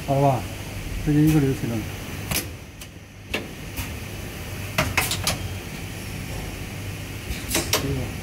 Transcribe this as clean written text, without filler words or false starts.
好了吧？直接一个流水了。这个。